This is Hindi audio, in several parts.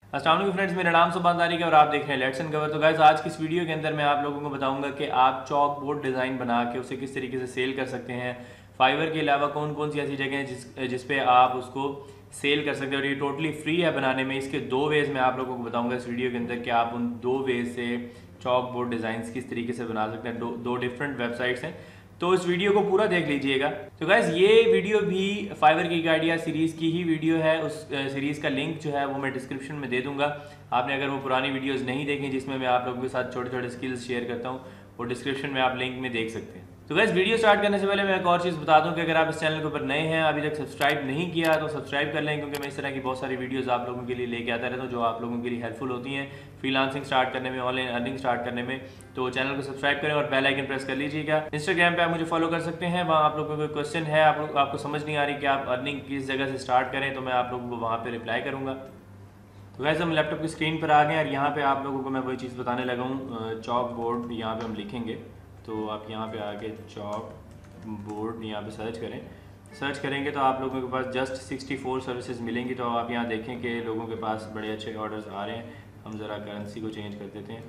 अस्सलाम वालेकुम फ्रेंड्स, मेरा नाम सुभान तारिक है और आप देख रहे हैं लेट्स एंड कवर। तो गाइस, आज की इस वीडियो के अंदर मैं आप लोगों को बताऊंगा कि आप चॉक बोर्ड डिज़ाइन बना के उसे किस तरीके से सेल कर सकते हैं। फाइवर के अलावा कौन कौन सी ऐसी जगह हैं जिस पे आप उसको सेल कर सकते हैं, और ये टोटली फ्री है बनाने में। इसके दो वेज मैं आप लोगों को बताऊंगा इस वीडियो के अंदर कि आप उन दो वेज से चॉक बोर्ड डिज़ाइंस किस तरीके से बना सकते हैं। दो डिफरेंट वेबसाइट्स हैं, तो इस वीडियो को पूरा देख लीजिएगा। तो गाइज, ये वीडियो भी फाइवर की आइडिया सीरीज़ की ही वीडियो है। उस सीरीज़ का लिंक जो है वो मैं डिस्क्रिप्शन में दे दूंगा। आपने अगर वो पुरानी वीडियोस नहीं देखी जिसमें मैं आप लोगों के साथ छोटे छोटे स्किल्स शेयर करता हूँ, वो डिस्क्रिप्शन में आप लिंक में देख सकते हैं। तो गाइज, वीडियो स्टार्ट करने से पहले मैं एक और चीज़ बता दूं कि अगर आप इस चैनल के ऊपर नए हैं, अभी तक सब्सक्राइब नहीं किया तो सब्सक्राइब कर लें, क्योंकि मैं इस तरह की बहुत सारी वीडियोस आप लोगों के लिए लेके आता रहता हूँ जो आप लोगों के लिए हेल्पफुल होती हैं फ्रीलांसिंग स्टार्ट करने में, ऑनलाइन अर्निंग स्टार्ट करने में। तो चैनल को सब्सक्राइब करें और बेल आइकन प्रेस कर लीजिएगा। इंस्टाग्राम पे आप मुझे फॉलो कर सकते हैं, वहाँ आप लोगों को क्वेश्चन है, आपको समझ नहीं आ रही कि आप अर्निंग किस जगह से स्टार्ट करें, तो मैं आप लोगों को वहाँ पर रिप्लाई करूँगा। तो वैसे हम लैपटॉप की स्क्रीन पर आ गए और यहाँ पे आप लोगों को मैं वही चीज़ बताने लगा हूँ। चॉक बोर्ड यहाँ पे हम लिखेंगे, तो आप यहाँ पे आके चॉक बोर्ड यहाँ पे सर्च करेंगे तो आप लोगों के पास जस्ट 64 सर्विसेज मिलेंगी। तो आप यहाँ देखें कि लोगों के पास बड़े अच्छे ऑर्डर्स आ रहे हैं। हम ज़रा करेंसी को चेंज कर देते हैं,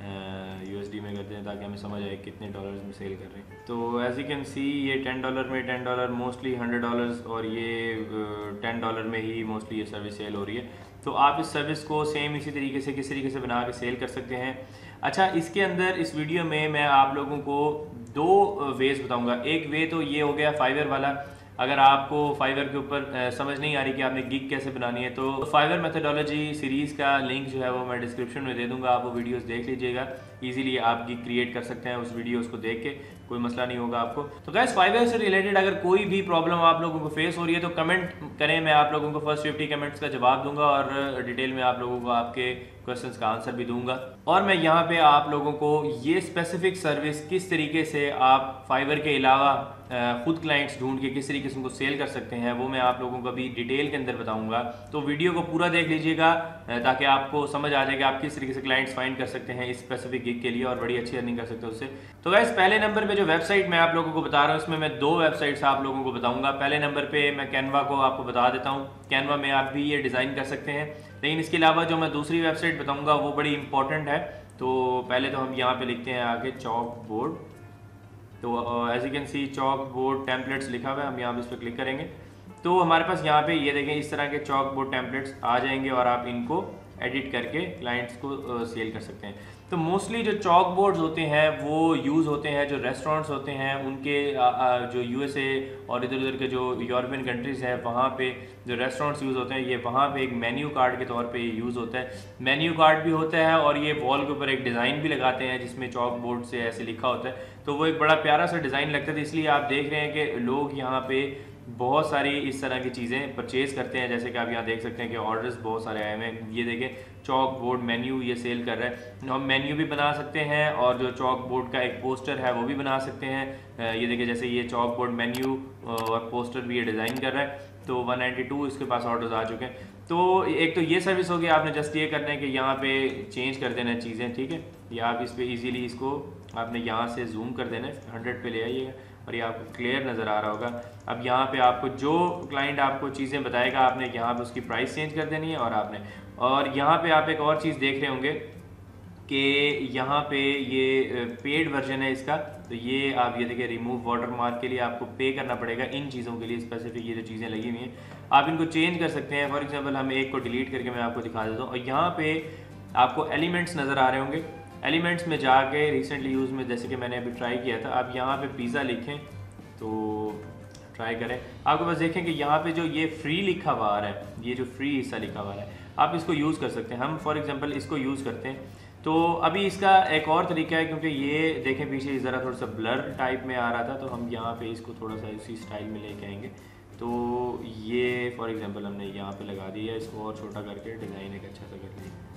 USD में करते हैं ताकि हमें समझ आए कितने डॉलर्स में सेल कर रहे हैं। तो एज यू कैन सी, ये $10 में, $10 मोस्टली $100, और ये $10 में ही मोस्टली ये सर्विस सेल हो रही है। तो आप इस सर्विस को सेम इसी तरीके से किस तरीके से बना के सेल कर सकते हैं। अच्छा, इसके अंदर इस वीडियो में मैं आप लोगों को दो वेज बताऊंगा। एक वे तो ये हो गया फाइवर वाला। अगर आपको फाइवर के ऊपर समझ नहीं आ रही कि आपने गिग कैसे बनानी है, तो फाइवर मेथोडोलॉजी सीरीज़ का लिंक जो है वो मैं डिस्क्रिप्शन में दे दूंगा। आप वो वीडियोस देख लीजिएगा, इजीली आप गिग क्रिएट कर सकते हैं उस वीडियोस को देख के, कोई मसला नहीं होगा आपको। तो गाइस, फाइवर से रिलेटेड अगर कोई भी प्रॉब्लम आप लोगों को फेस हो रही है तो कमेंट करें, मैं आप लोगों को फर्स्ट 50 कमेंट्स का जवाब दूंगा और डिटेल में आप लोगों को आपके क्वेश्चंस का आंसर भी दूंगा। और मैं यहाँ पे आप लोगों को ये स्पेसिफिक सर्विस किस तरीके से आप फाइवर के अलावा खुद क्लाइंट्स ढूंढ के किस तरीके से उनको सेल कर सकते हैं, वो मैं आप लोगों को अभी डिटेल के अंदर बताऊंगा। तो वीडियो को पूरा देख लीजिएगा ताकि आपको समझ आ जाए कि आप किस तरीके से क्लाइंट्स फाइंड कर सकते हैं इस स्पेसिफिक गिग के लिए और बड़ी अच्छी अर्निंग कर सकते हैं उससे। तो गाइस, पहले नंबर पे जो वेबसाइट मैं आप लोगों को बता रहा हूँ, इसमें मैं दो वेबसाइट्स आप लोगों को बताऊंगा। पहले नंबर पे मैं कैनवा को आपको बता देता हूँ। कैनवा में आप भी ये डिज़ाइन कर सकते हैं, लेकिन इसके अलावा जो मैं दूसरी वेबसाइट बताऊंगा वो बड़ी इंपॉर्टेंट है। तो पहले तो हम यहाँ पे लिखते हैं आगे चॉक बोर्ड। तो as you can see, chalkboard templates लिखा हुआ है। हम यहाँ पे इस पर क्लिक करेंगे तो हमारे पास यहाँ पे ये देखें इस तरह के चॉक बोर्ड टेम्पलेट्स आ जाएंगे और आप इनको एडिट करके क्लाइंट्स को सेल कर सकते हैं। तो मोस्टली जो चॉक बोर्ड्स होते हैं वो यूज़ होते हैं जो रेस्टोरेंट्स होते हैं उनके, जो USA और इधर उधर के जो यूरोपियन कंट्रीज़ हैं वहाँ पे जो रेस्टोरेंट्स यूज़ होते हैं, ये वहाँ पे एक मेन्यू कार्ड के तौर पे यूज़ होता है। मेन्यू कार्ड भी होता है और ये वॉल के ऊपर एक डिज़ाइन भी लगाते हैं जिसमें चॉक बोर्ड से ऐसे लिखा होता है। तो वो एक बड़ा प्यारा सा डिज़ाइन लगता है। तो इसलिए आप देख रहे हैं कि लोग यहाँ पे बहुत सारी इस तरह की चीज़ें परचेज़ करते हैं। जैसे कि आप यहाँ देख सकते हैं कि ऑर्डर्स बहुत सारे आए हुए हैं। ये देखें, चॉक बोर्ड मेन्यू ये सेल कर रहा है। हम मेन्यू भी बना सकते हैं और जो चॉक बोर्ड का एक पोस्टर है वो भी बना सकते हैं। ये देखें, जैसे ये चॉक बोर्ड मेन्यू और पोस्टर भी ये डिज़ाइन कर रहा है। तो 192 इसके पास ऑर्डर्स आ चुके हैं। तो एक तो ये सर्विस होगी, आपने जस्ट ये करना है कि यहाँ पे चेंज कर देना है चीज़ें, ठीक है। या आप इस पर ईजीली इसको आपने यहाँ से जूम कर देना है, 100 पे ले आइएगा और ये आपको क्लियर नज़र आ रहा होगा। अब यहाँ पे आपको जो क्लाइंट आपको चीज़ें बताएगा, आपने यहाँ पे उसकी प्राइस चेंज कर देनी है। और यहाँ पे आप एक और चीज़ देख रहे होंगे कि यहाँ पे ये पेड वर्जन है इसका। तो ये आप ये देखिए, रिमूव वाटर मार्क के लिए आपको पे करना पड़ेगा इन चीज़ों के लिए। स्पेसिफिक ये जो चीज़ें लगी हुई हैं आप इनको चेंज कर सकते हैं। फॉर एग्जांपल हम एक को डिलीट करके मैं आपको दिखा देता हूँ। और यहाँ पे आपको एलिमेंट्स नज़र आ रहे होंगे। एलिमेंट्स में जाके रिसेंटली यूज़ में, जैसे कि मैंने अभी ट्राई किया था, आप यहाँ पे पिज़्ज़ा लिखें तो ट्राई करें, आपके पास देखें कि यहाँ पे जो ये फ्री लिखा हुआ आ रहा है, ये जो फ्री हिस्सा लिखा हुआ है, आप इसको यूज़ कर सकते हैं। हम फॉर एग्जांपल इसको यूज़ करते हैं। तो अभी इसका एक और तरीका है, क्योंकि ये देखें पीछे ज़रा थोड़ा सा ब्लर टाइप में आ रहा था, तो हम यहाँ पे इसको थोड़ा सा इसी स्टाइल में लेके आएंगे। तो ये फॉर एग्जांपल हमने यहाँ पे लगा दिया, इसको और छोटा करके डिज़ाइन एक अच्छा सा कर लिया।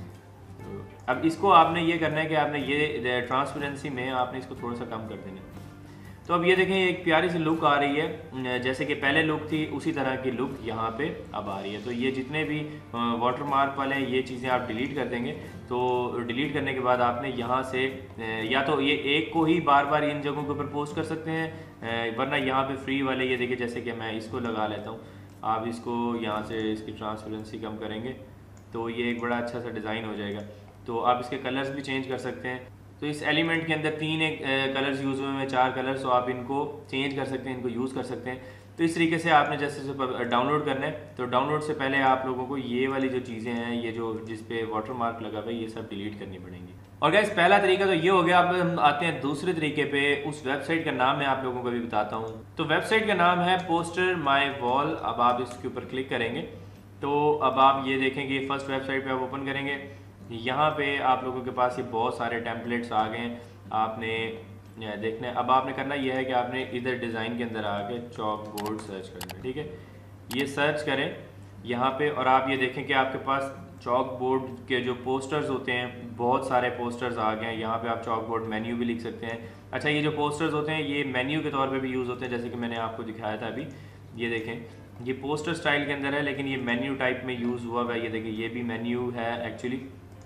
तो अब इसको आपने ये करना है कि आपने ये ट्रांसपेरेंसी में आपने इसको थोड़ा सा कम कर देना है। तो अब ये देखें, एक प्यारी सी लुक आ रही है, जैसे कि पहले लुक थी उसी तरह की लुक यहाँ पे अब आ रही है। तो ये जितने भी वाटर मार्क वाले हैं ये चीज़ें आप डिलीट कर देंगे। तो डिलीट करने के बाद आपने यहाँ से या तो ये एक को ही बार बार इन जगहों के ऊपर पोस्ट कर सकते हैं, वरना यहाँ पे फ्री वाले ये देखिए, जैसे कि मैं इसको लगा लेता हूँ। आप इसको यहाँ से इसकी ट्रांसपेरेंसी कम करेंगे तो ये एक बड़ा अच्छा सा डिज़ाइन हो जाएगा। तो आप इसके कलर्स भी चेंज कर सकते हैं। तो इस एलिमेंट के अंदर 3 कलर्स यूज़ हुए हैं, 4 कलर्स, तो आप इनको चेंज कर सकते हैं, इनको यूज़ कर सकते हैं। तो इस तरीके से आपने जैसे डाउनलोड करना है, तो डाउनलोड से पहले आप लोगों को ये वाली जो चीज़ें हैं, ये जो जिस पे वाटर मार्क लगा हुआ है, ये सब डिलीट करनी पड़ेंगी। और गाइस पहला तरीका तो ये हो गया। अब हम आते हैं दूसरे तरीके पे। उस वेबसाइट का नाम मैं आप लोगों को भी बताता हूँ। तो वेबसाइट का नाम है पोस्टर माई वॉल। अब आप इसके ऊपर क्लिक करेंगे तो अब आप ये देखेंगे, फर्स्ट वेबसाइट पे आप ओपन करेंगे, यहाँ पे आप लोगों के पास ये बहुत सारे टेम्पलेट्स आ गए हैं। आपने देखना है, अब आपने करना यह है कि आपने इधर डिज़ाइन के अंदर आके चॉक बोर्ड सर्च करना है। ठीक है, ये सर्च करें यहाँ पे और आप ये देखें कि आपके पास चॉक बोर्ड के जो पोस्टर्स होते हैं, बहुत सारे पोस्टर्स आ गए हैं। यहाँ पे आप चॉक बोर्ड मेन्यू भी लिख सकते हैं। अच्छा, ये जो पोस्टर्स होते हैं ये मेन्यू के तौर पे भी यूज़ होते हैं, जैसे कि मैंने आपको दिखाया था अभी। ये देखें, ये पोस्टर स्टाइल के अंदर है लेकिन ये मेन्यू टाइप में यूज़ हुआ हुआ है। ये देखें, ये भी मेन्यू है एक्चुअली।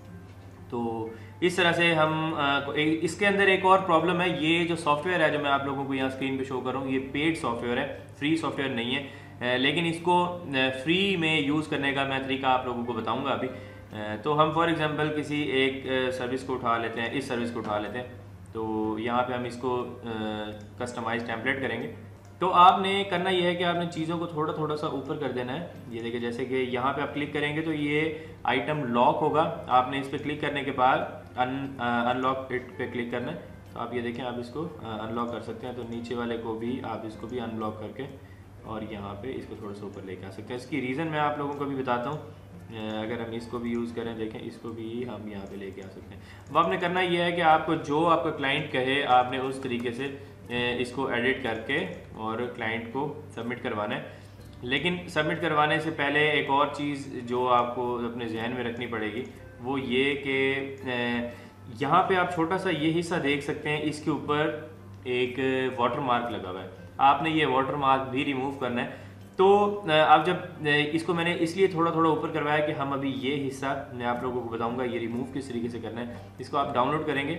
तो इस तरह से हम इसके अंदर एक और प्रॉब्लम है, ये जो सॉफ्टवेयर है जो मैं आप लोगों को यहाँ स्क्रीन पे शो कर रहा हूँ, ये पेड सॉफ्टवेयर है, फ्री सॉफ्टवेयर नहीं है। लेकिन इसको फ्री में यूज़ करने का मैं तरीका आप लोगों को बताऊंगा अभी। तो हम फॉर एग्जांपल किसी एक सर्विस को उठा लेते हैं, इस सर्विस को उठा लेते हैं। तो यहाँ पे हम इसको कस्टमाइज टेम्पलेट करेंगे। तो आपने करना यह है कि आपने चीज़ों को थोड़ा थोड़ा सा ऊपर कर देना है। ये देखिए, जैसे कि यहाँ पे आप क्लिक करेंगे तो ये आइटम लॉक होगा। आपने इस पर क्लिक करने के बाद अनलॉक इट पे क्लिक करना है। तो आप ये देखें, आप इसको अनलॉक कर सकते हैं। तो नीचे वाले को भी आप इसको भी अनलॉक करके और यहाँ पे इसको थोड़ा सा ऊपर लेके आ सकते हैं। इसकी रीज़न मैं आप लोगों को भी बताता हूँ। अगर हम इसको भी यूज़ करें, देखें, इसको भी हम यहाँ पे लेके आ सकते हैं। अब आपने करना यह है कि आपको जो आपका क्लाइंट कहे, आपने उस तरीके से इसको एडिट करके और क्लाइंट को सबमिट करवाना है। लेकिन सबमिट करवाने से पहले एक और चीज़ जो आपको अपने जहन में रखनी पड़ेगी वो ये कि यहाँ पे आप छोटा सा ये हिस्सा देख सकते हैं, इसके ऊपर एक वाटर मार्क लगा हुआ है। आपने ये वाटर मार्क भी रिमूव करना है। तो अब जब इसको मैंने इसलिए थोड़ा थोड़ा ऊपर करवाया कि हम अभी ये हिस्सा मैं आप लोगों को बताऊंगा ये रिमूव किस तरीके से करना है। इसको आप डाउनलोड करेंगे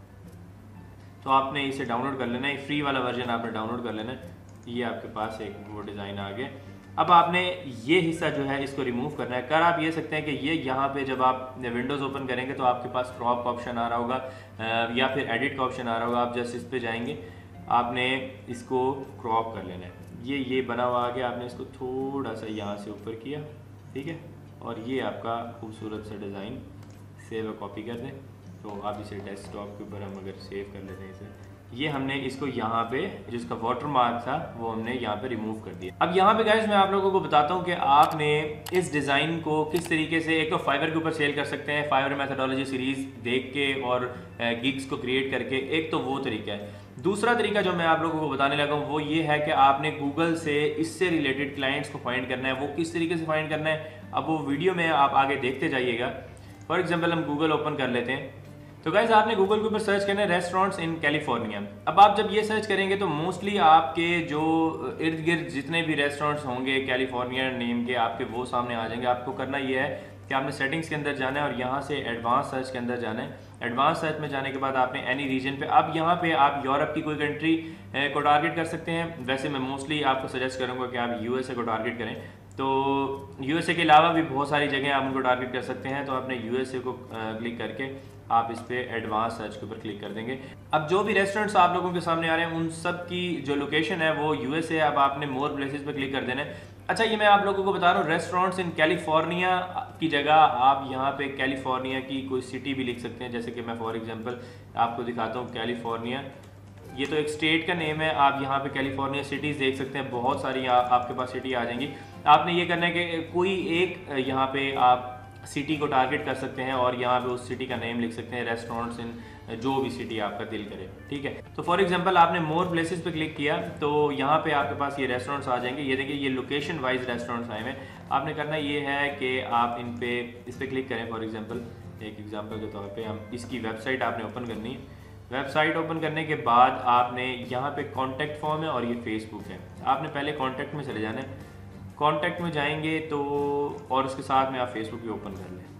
तो आपने इसे डाउनलोड कर लेना है, फ्री वाला वर्जन आपने डाउनलोड कर लेना है। ये आपके पास एक वो डिज़ाइन आ गया। अब आपने ये हिस्सा जो है इसको रिमूव करना है। कर आप ये सकते हैं कि ये यहाँ पे जब आप विंडोज़ ओपन करेंगे तो आपके पास क्रॉप का ऑप्शन आ रहा होगा या फिर एडिट का ऑप्शन आ रहा होगा। आप जस्ट इस पे जाएंगे, आपने इसको क्रॉप कर लेना है। ये बना हुआ आ गया, आपने इसको थोड़ा सा यहाँ से ऊपर किया, ठीक है, और ये आपका खूबसूरत सा डिज़ाइन सेव और कॉपी कर दें। तो आप इसे डेस्कटॉप के ऊपर हम अगर सेव कर लेते हैं इसे, ये हमने इसको यहाँ पे जिसका वाटर मार्क था वो हमने यहाँ पे रिमूव कर दिया। अब यहाँ पे गाइस मैं आप लोगों को बताता हूँ कि आपने इस डिज़ाइन को किस तरीके से एक तो फाइवर के ऊपर सेल कर सकते हैं, फाइवर मेथोडोलॉजी सीरीज देख के और गिग्स को क्रिएट करके। एक तो वो तरीका है। दूसरा तरीका जो मैं आप लोगों को बताने लगा हूँ वो ये है कि आपने गूगल से इससे रिलेटेड क्लाइंट्स को फाइंड करना है। वो किस तरीके से फाइंड करना है अब वो वीडियो में आप आगे देखते जाइएगा। फॉर एग्जाम्पल हम गूगल ओपन कर लेते हैं। तो गाइस आपने गूगल के ऊपर सर्च करना है रेस्टोरेंट्स इन कैलिफोर्निया। अब आप जब ये सर्च करेंगे तो मोस्टली आपके जो इर्द गिर्द जितने भी रेस्टोरेंट्स होंगे कैलिफोर्निया नेम के, आपके वो सामने आ जाएंगे। आपको करना ये है कि आपने सेटिंग्स के अंदर जाना है और यहाँ से एडवांस सर्च के अंदर जाना है। एडवांस सर्च में जाने के बाद आपने एनी रीजन पे, अब यहाँ पे आप यूरोप की कोई कंट्री को टारगेट कर सकते हैं। वैसे मैं मोस्टली आपको सजेस्ट करूँगा कि आप यूएसए को टारगेट करें। तो यूएसए के अलावा भी बहुत सारी जगह आप उनको टारगेट कर सकते हैं। तो आपने यूएसए को क्लिक करके आप इस पे एडवांस सर्च के ऊपर क्लिक कर देंगे। अब जो भी रेस्टोरेंट्स आप लोगों के सामने आ रहे हैं उन सब की जो लोकेशन है वो यूएसए। अब आपने मोर प्लेसेस पे क्लिक कर देना है। अच्छा, ये मैं आप लोगों को बता रहा हूँ रेस्टोरेंट्स इन कैलिफोर्निया की जगह आप यहाँ पे कैलिफोर्निया की कोई सिटी भी लिख सकते हैं। जैसे कि मैं फॉर एग्जांपल आपको दिखाता हूँ कैलिफोर्निया, ये तो एक स्टेट का नेम है। आप यहाँ पे कैलिफोर्निया सिटीज़ देख सकते हैं, बहुत सारी आपके पास सिटी आ जाएंगी। आपने ये करना है कि कोई एक यहाँ पे आप सिटी को टारगेट कर सकते हैं और यहाँ पे उस सिटी का नेम लिख सकते हैं, रेस्टोरेंट्स इन जो भी सिटी आपका दिल करे, ठीक है। तो फॉर एग्जांपल आपने मोर प्लेसेस पे क्लिक किया तो यहाँ पे आपके पास ये रेस्टोरेंट्स आ जाएंगे। ये देखिए, ये लोकेशन वाइज रेस्टोरेंट्स आए हैं। आपने करना ये है कि आप इस पे क्लिक करें। फॉर एग्जाम्पल एक एग्जाम्पल के तौर पर हम इसकी वेबसाइट आपने ओपन करनी है। वेबसाइट ओपन करने के बाद आपने यहाँ पे कॉन्टैक्ट फॉर्म है और ये फेसबुक है। आपने पहले कॉन्टैक्ट में चले जाना है। कॉन्टैक्ट में जाएंगे तो और उसके साथ में आप फेसबुक भी ओपन कर लें।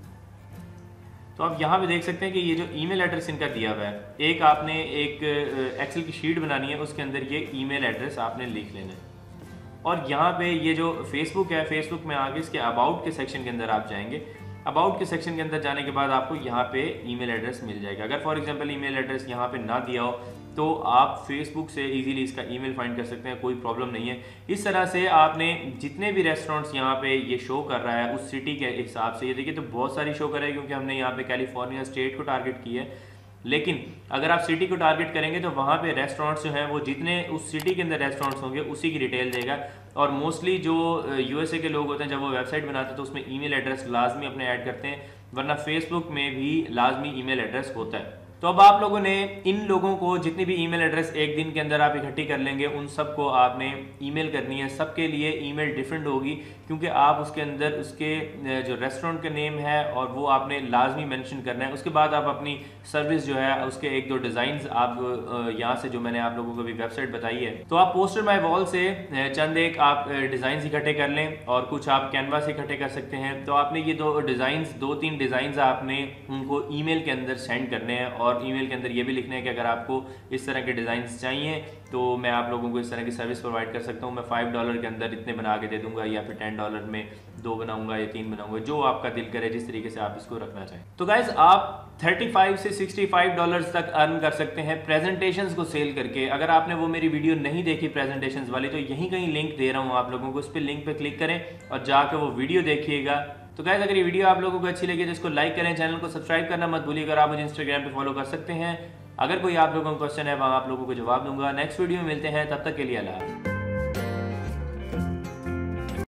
तो आप यहाँ पे देख सकते हैं कि ये जो ईमेल एड्रेस इनका दिया हुआ है, एक आपने एक एक्सेल की शीट बनानी है, उसके अंदर ये ईमेल एड्रेस आपने लिख लेना है। और यहाँ पे ये जो फेसबुक है, फेसबुक में आगे इसके अबाउट के सेक्शन के अंदर आप जाएंगे। अबाउट के सेक्शन के अंदर जाने के बाद आपको यहाँ पे ईमेल एड्रेस मिल जाएगा। अगर फॉर एग्जांपल ईमेल एड्रेस यहाँ पे ना दिया हो तो आप फेसबुक से इजीली इसका ईमेल फाइंड कर सकते हैं, कोई प्रॉब्लम नहीं है। इस तरह से आपने जितने भी रेस्टोरेंट्स यहाँ पे ये शो कर रहा है उस सिटी के हिसाब से, ये देखिए तो बहुत सारी शो कर रहा है क्योंकि हमने यहाँ पे कैलिफोर्निया स्टेट को टारगेट किया है, लेकिन अगर आप सिटी को टारगेट करेंगे तो वहाँ पे रेस्टोरेंट्स जो हैं वो जितने उस सिटी के अंदर रेस्टोरेंट्स होंगे उसी की डिटेल देगा। और मोस्टली जो यूएसए के लोग होते हैं जब वो वेबसाइट बनाते हैं तो उसमें ईमेल एड्रेस लाजमी अपने ऐड करते हैं, वरना फेसबुक में भी लाजमी ईमेल एड्रेस होता है। तो अब आप लोगों ने इन लोगों को जितनी भी ईमेल एड्रेस एक दिन के अंदर आप इकट्ठी कर लेंगे उन सबको आपने ईमेल करनी है। सबके लिए ईमेल डिफरेंट होगी क्योंकि आप उसके अंदर उसके जो रेस्टोरेंट का नेम है और वो आपने लाजमी मेंशन करना है। उसके बाद आप अपनी सर्विस जो है उसके एक दो डिज़ाइंस आप यहाँ से जो मैंने आप लोगों को भी वेबसाइट बताई है तो आप पोस्टर माय वॉल से चंद एक आप डिज़ाइन इकट्ठे कर लें और कुछ आप कैनवास इकट्ठे कर सकते हैं। तो आपने ये दो तीन डिज़ाइन आपने उनको ईमेल के अंदर सेंड करने हैं और ईमेल के अंदर ये भी लिखना है कि अगर आपको इस तरह के डिज़ाइंस चाहिए तो मैं आप लोगों को इस तरह की सर्विस प्रोवाइड कर सकता हूँ, मैं $5 के अंदर इतने बना के दे दूंगा या फिर $10 में 2 बनाऊंगा या 3 बनाऊंगा, जो आपका दिल करे जिस तरीके से आप इसको रखना चाहें। तो गाइज आप $35 से $65 तक अर्न कर सकते हैं प्रेजेंटेशंस को सेल करके। अगर आपने वो मेरी वीडियो नहीं देखी प्रेजेंटेशंस वाली तो यहीं कहीं लिंक दे रहा हूँ आप लोगों को, उस पर लिंक पे क्लिक करें और जाकर वो वीडियो देखिएगा। तो गाइस अगर ये वीडियो आप लोगों को अच्छी लगी तो इसको लाइक करें, चैनल को सब्सक्राइब करना मत भूलिएगा। आप मुझे इंस्टाग्राम पे फॉलो कर सकते हैं। अगर कोई आप लोगों को क्वेश्चन है वहाँ आप लोगों को जवाब दूंगा। नेक्स्ट वीडियो में मिलते हैं, तब तक के लिए अल्लाह।